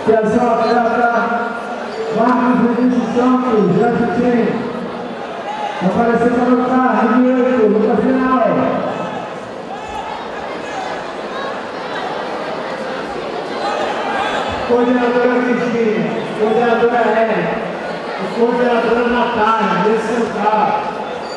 Atenção, atleta Marcos Vinícius Santos, Jefferson. Apareceu para lutar, direito, luta final. Coordenadora Cristina, coordenadora Érica, coordenadora Natália, desse central.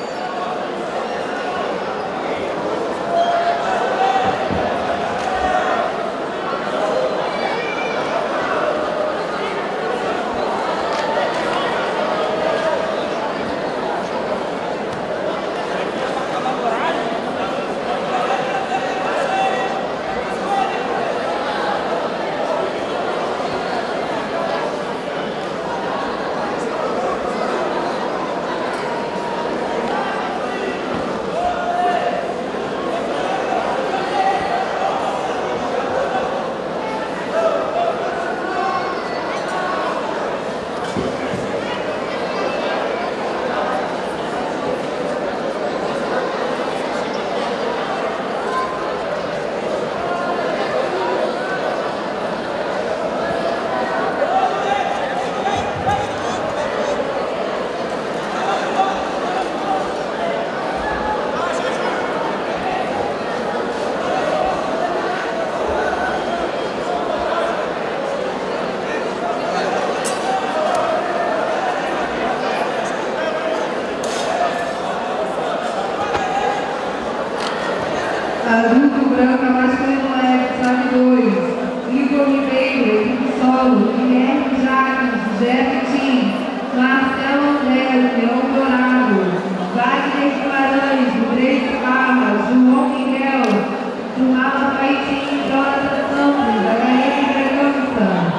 Adulto branca masculino leve, chave 2. Igor Ribeiro, equipe solo. Guilherme Jacques, Jefferson. Marcelo André, Leão Dourado. Wagner Guimarães, do 3 de Barra. João Miguel, do Mala Paitim, Jonathan Santos, da HM Bragança.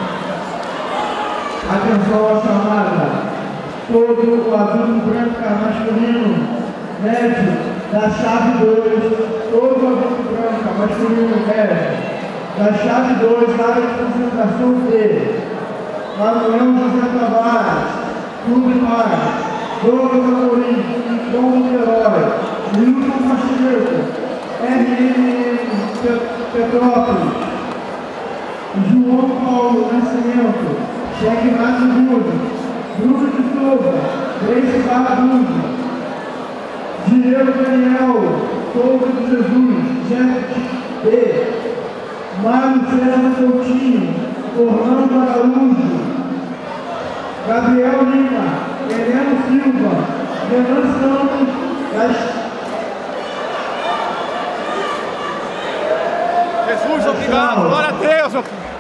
Atenção à chamada. Todo o adulto branca masculino médio da chave 2. Todo adulto branca masculino médio da chave 2, área de concentração D. Manuel José Tavares, Clube Paz, Douglas Amorim, Dom Niterói, Wilson Machileta, RN Petrópolis, João Paulo Nascimento, Cheque Márcio Rude, Bruno de Souza, Grace Barra Diego Daniel, Souza de Jesus, Jeff B, Mário César Coutinho, Orlando Araújo, Gabriel Lima, Heleno Silva, Renan Santos, Jesus, obrigado, glória a Deus.